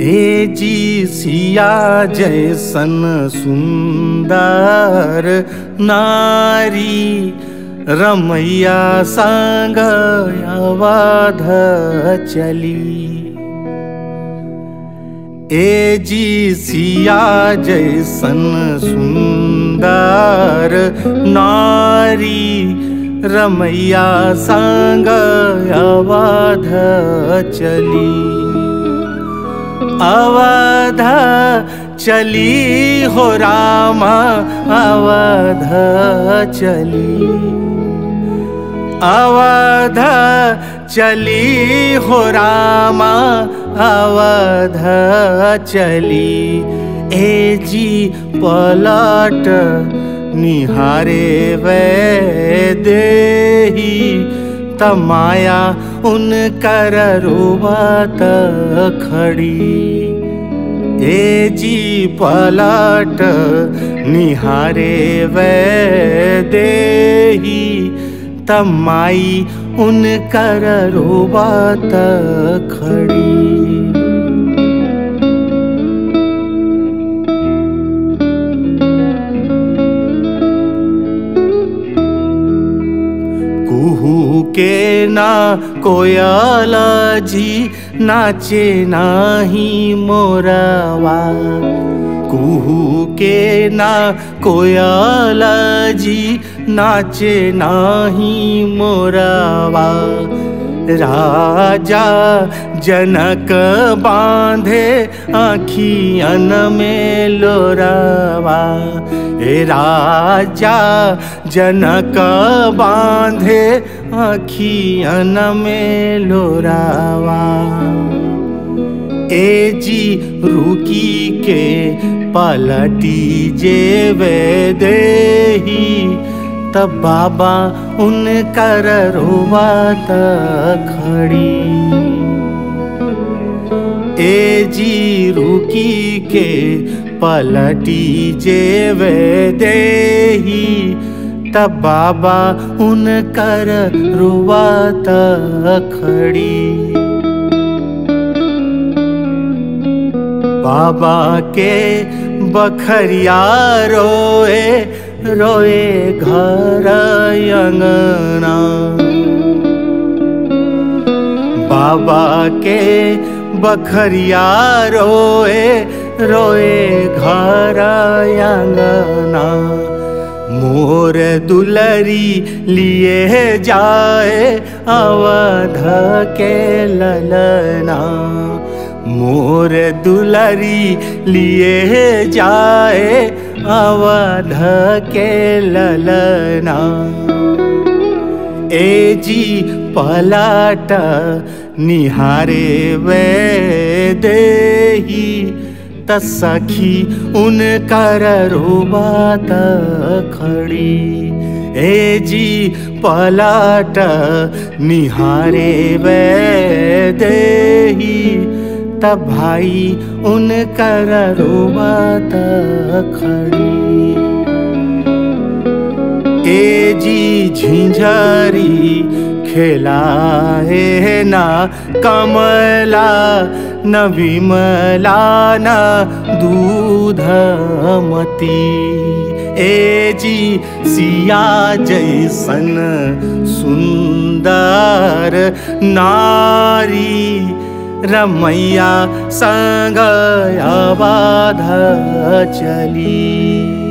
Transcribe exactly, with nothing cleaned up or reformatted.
ए जी सिया जैसन सुंदर नारी रमैया संग अवध चली। ए जी सिया जैसन सुंदर नारी रमैया संग अवध चली। अवध चली हो रामा अवध चली। अवध चली हो रामा अवध चली। ए जी पलट निहारे वे देही तमाया उनकर रोवत खड़ी। ए जी पलट निहारे वे देही तमाई उनकर रोवत खड़ी। कुहू के ना कोयल जी नाचे नाही मोरवा। कुहू के ना कोयल जी नाचे नाही मोरवा। राजा जनक बांधे आँखियन में लोरवा। ए राजा जनक बांधे आँखियन में लोरावा। ए जी रुकी के पलटी जेवे देही तब बाबा उनकर रोवत खड़ी। ए जी रुकी के पलटी जेवे देही तब बाबा उनकर रोवत खड़ी। बाबा के बखरिया रोए रोए घर अंगना। बाबा के बखरिया रोए रोए घर अंगना। मोर दुलरी लिए जाए अवध के ललना। मोर दुलरी लिए जाए अवध के ललना। ए जी पलट निहारे वे देही त सखी उनकर रोवत खड़ी। ए जी पलट निहारे वे देही तब भाई उनकर रोवत खड़ी। ए जी झिंझरी खेलाए ना कमला न विमला न दूधमती। ए जी सिया जैसन सुंदर नारी रमैया संग अवध चली।